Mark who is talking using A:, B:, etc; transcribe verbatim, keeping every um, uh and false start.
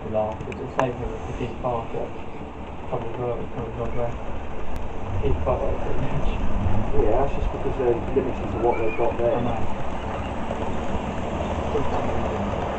A: to laugh, but the same thing with the Keith Parker coming right, coming right there. Keith Parker pretty much.
B: Yeah, that's just because they're limited to what they've got there.
A: I know.